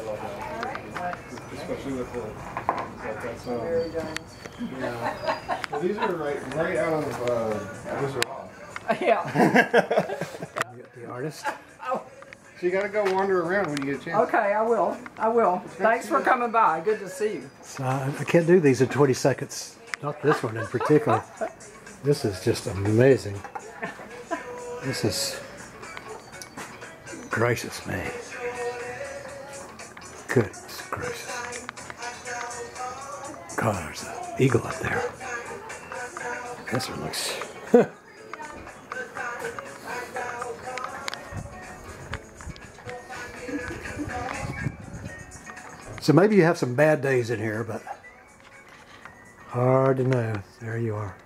Especially with that sound. Very done. Yeah. Well, these are right out of Wizard Hall. Yeah. The artist. Oh, So you got to go wander around when you get a chance. okay, I will. I will. Thanks for coming by. Good to see you. So I can't do these in 20 seconds. Not this one in particular. This is just amazing. This is gracious me. Goodness gracious. God, there's an eagle up there. This one looks... So maybe you have some bad days in here, but hard to know. There you are.